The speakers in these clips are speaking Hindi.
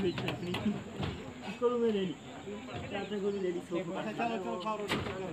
इसको मैं ले ली चाचा को भी ले ली चलो चलो खाओ रोटी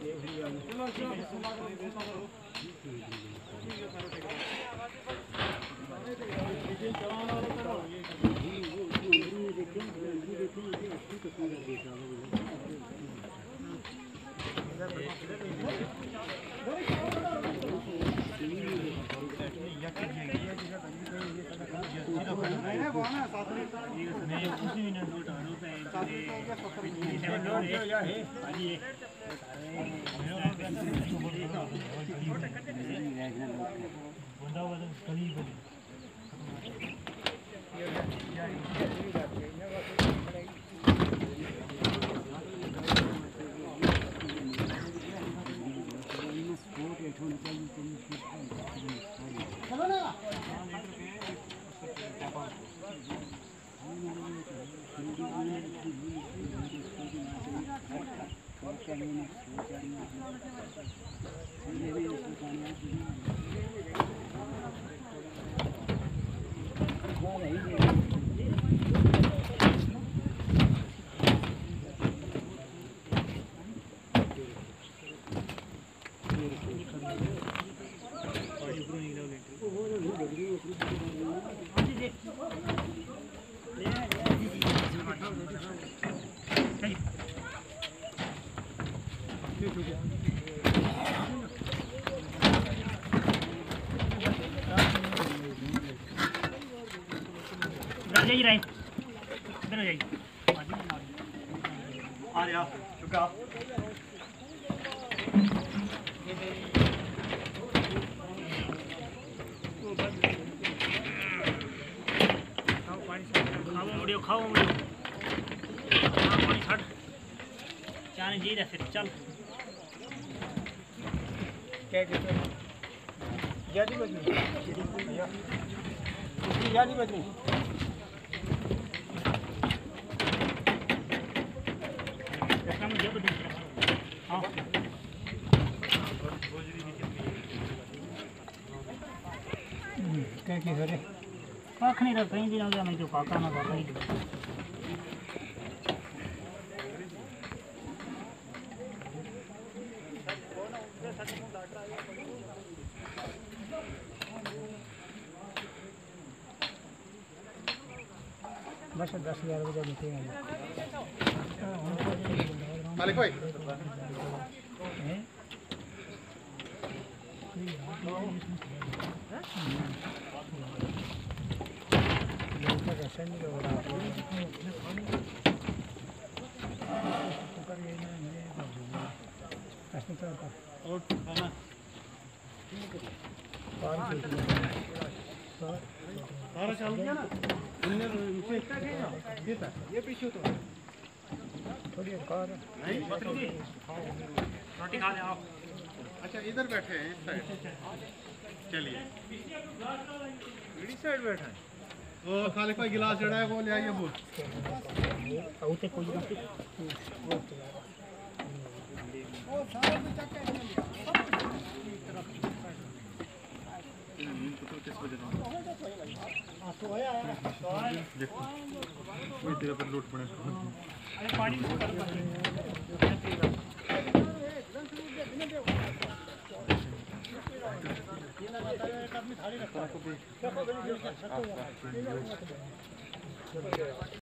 जाइए राय इधर जाइए आ रहा चुका खाओ मुड़ियो पानी छड़ चाने जी फिर चल क्या कहते हैं यादी बजनी यादी बजनी क्या की करे काख नहीं रख कहीं दिन मैं जो काका ना काका ही बस 10,000 रुपये देते हैं मालिक भाई ये पीछे तो थोड़ी रोटी खा ले आओ। अच्छा इधर बैठे हैं इस साइड चलिए साइड बैठे हैं वो खाली कोई गिलास जड़ा है वो ले आइए वो आउते कोई वो सारे में चक्के किस वजह तो आया कोई तेरे पर लूट पड़े अरे पानी